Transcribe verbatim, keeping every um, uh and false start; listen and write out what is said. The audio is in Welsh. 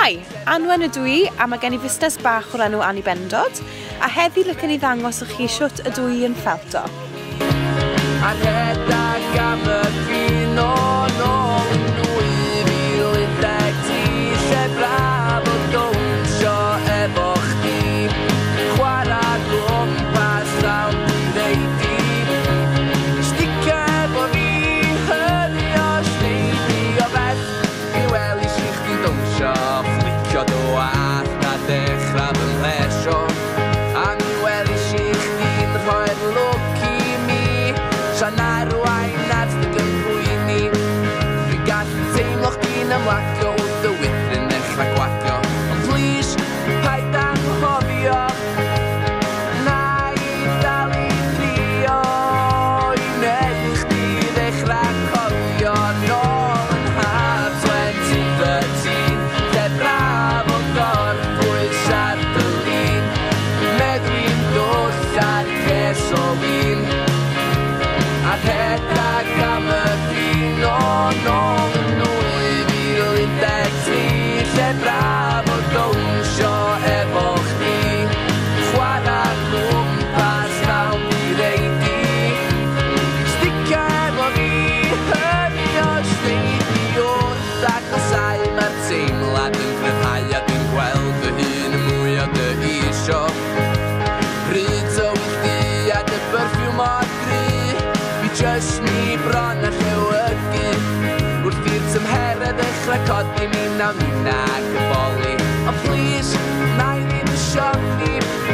Shwmai, Anwen ydw i, a mae gen i fusnes bach o'r enw Annie Bendod, a heddi lycan i ddangos i chi shwt ydw i yn ffelto. A rhedag am y ffyn o nôl yn dwy fil un deg tri, lle braf o dawnsio efo chdi, chwarae gwmpas llawn ddeudi, sticio efo fi, hynny o sneidi o beth, i weli si chdi dawnsio, flicio do ath na dechrau fy mhlesio, a mi weli si chdi'n rhoi'r lwc i mi, tra'n arwain at dy gynfwyni. Dwi gallu teimlo chdi'n ymlacio wrth y wydrin ddechrau gwacio, ond please, paid anghofio na i dal i drio i wneud i chdi ddechrau cofio nôl yn haf twenty thirteen, lle braf o gorffwys ar dy lun, meddwi'n dwll ar ces o win, a rhedag am y ffyn o nôl yn dwy fil un deg tri, lle braf o dawnsio efo chdi, chwarae gwmpas llawn ddeudi, sticio efo fi, hynny o sneidi wrth agosau, mae'r teimlad yn gryfhau a dwi'n gweld fy hun yn mwy o dy isio. Pryd o wythdi a dy berffiwm o'r gry, fi jyst ni bron a llewygu, wrth i'r tymheredd ddechrau codi mi na mi na gyboli. Ond please, na i ddim yn sioni,